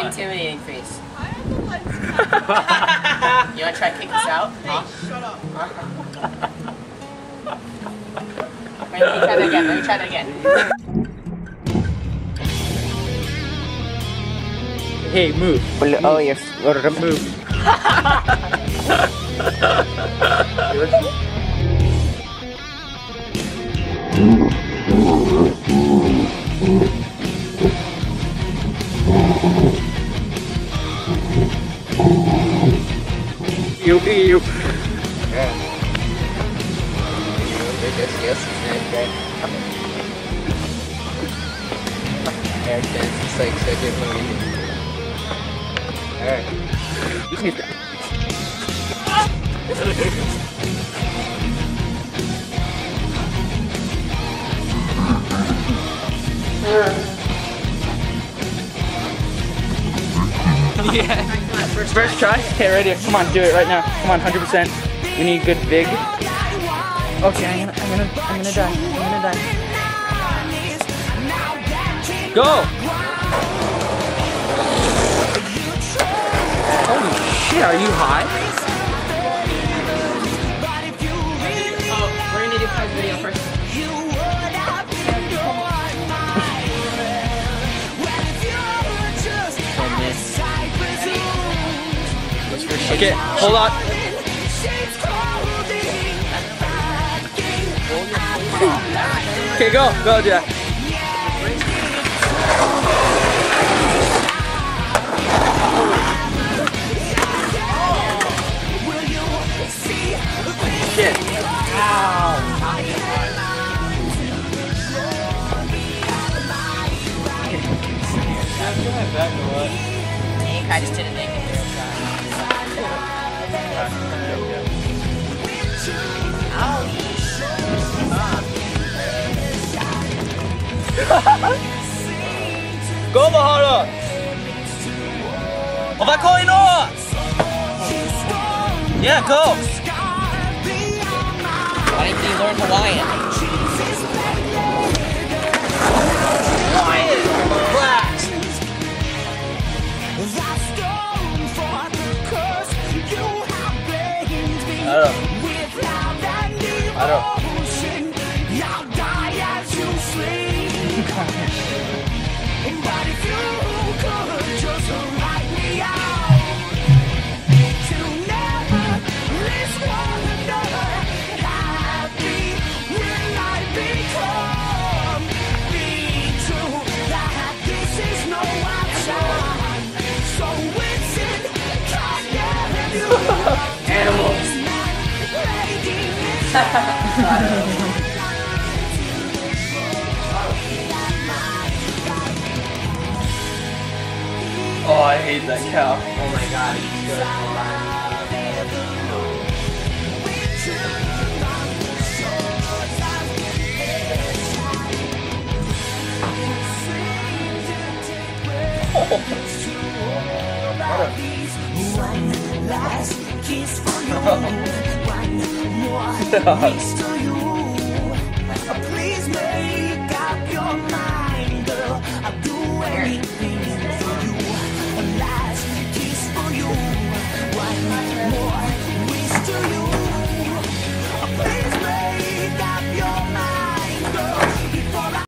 intimidating face. I am the one. You wanna try to kick us out? Hey, shut up. Let me try that again. Let me try that again. Hey, move. Oh, yes. Move. You. Yeah. Yes. Eric dance is like such a movie. Alright. Yeah. First try? Okay, ready? Come on, do it right now. Come on, 100%. We need good big. Okay, I'm gonna die. Go! Holy shit, are you high? Oh, we're gonna do Kai's video first. Okay, hold on. Okay, go, Jack. Shit. Ow. I just did a naked hero shot. Go, Mahalo! On va corridor! Yeah, go! Why didn't you learn Hawaiian? Quiet! Relax! I don't. Animals. Oh, I hate that cow. Oh my god, he's good. One last kiss for you. One more wish to